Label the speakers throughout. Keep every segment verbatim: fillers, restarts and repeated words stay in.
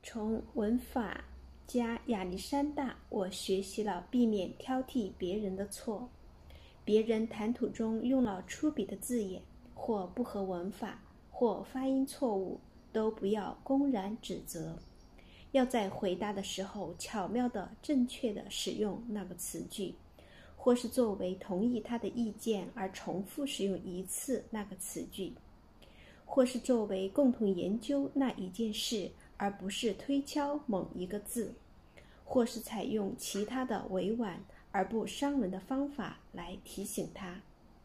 Speaker 1: 从文法家亚历山大，我学习了避免挑剔别人的错。别人谈吐中用了粗鄙的字眼，或不合文法，或发音错误，都不要公然指责。要在回答的时候巧妙地、正确地使用那个词句，或是作为同意他的意见而重复使用一次那个词句，或是作为共同研究那一件事，而不是推敲某一个字，或是采用其他的委婉而不伤人的方法来提醒他。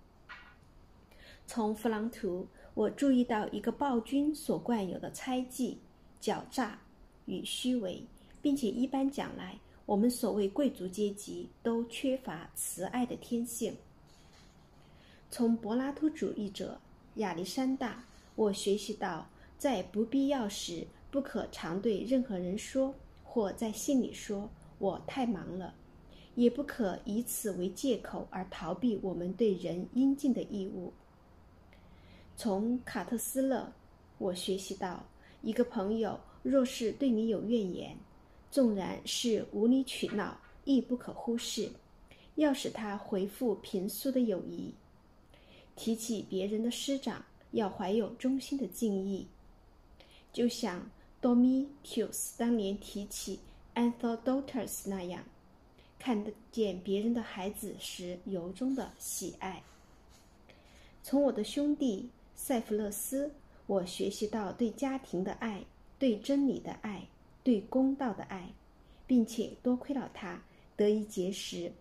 Speaker 1: 从弗朗图，我注意到一个暴君所惯有的猜忌、狡诈与虚伪，并且一般讲来，我们所谓贵族阶级都缺乏慈爱的天性。从柏拉图主义者亚历山大，我学习到，在不必要时不可常对任何人说，或在信里说我太忙了，也不可以此为借口而逃避我们对人应尽的义务。从卡特斯勒，我学习到，一个朋友若是对你有怨言，纵然是无理取闹，亦不可忽视，要使他回复平素的友谊。提起别人的师长，要怀有衷心的敬意，就像 Domitius 当年提起 Antholotus 那样，看得见别人的孩子时由衷的喜爱。从我的兄弟塞弗勒斯，我学习到对家庭的爱，对真理的爱，对公道的爱，并且多亏了他得以结识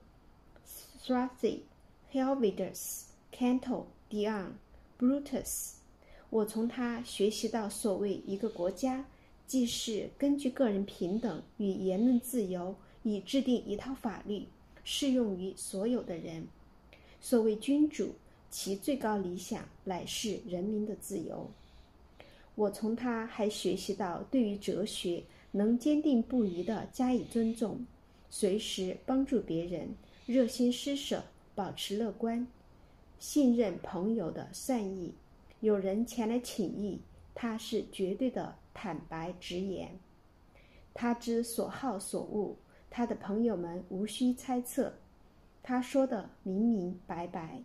Speaker 1: Thrasy、Helvidius、Cato、Dion、Brutus。我从他学习到，所谓一个国家，既是根据个人平等与言论自由以制定一套法律，适用于所有的人。所谓君主，其最高理想乃是人民的自由。我从他还学习到，对于哲学能坚定不移地加以尊重，随时帮助别人，热心施舍，保持乐观，信任朋友的善意。有人前来请益，他是绝对的坦白直言。他知所好所恶，他的朋友们无需猜测，他说的明明白白。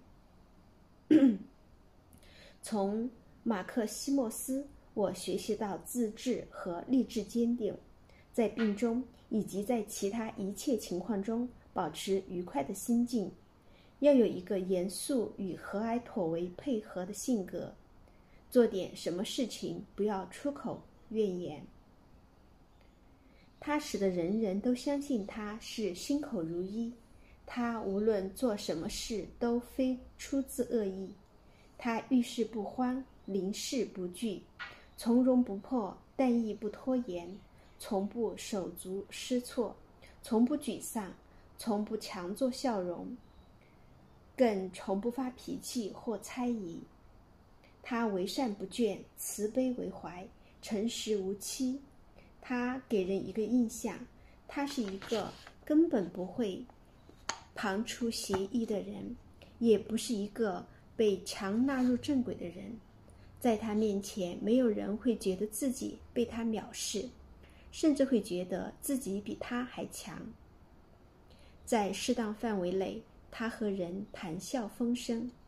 Speaker 1: 从马克西莫斯，我学习到自制和立志坚定，在病中以及在其他一切情况中保持愉快的心境，要有一个严肃与和蔼妥为配合的性格，做点什么事情不要出口怨言。他使得人人都相信他是心口如一，他无论做什么事都非出自恶意，他遇事不慌，临事不惧，从容不迫，但亦不拖延，从不手足失措，从不沮丧，从不强作笑容，更从不发脾气或猜疑。他为善不倦，慈悲为怀，诚实无欺。他给人一个印象，他是一个根本不会旁出邪意的人，也不是一个被强纳入正轨的人。在他面前，没有人会觉得自己被他藐视，甚至会觉得自己比他还强。在适当范围内，他和人谈笑风生，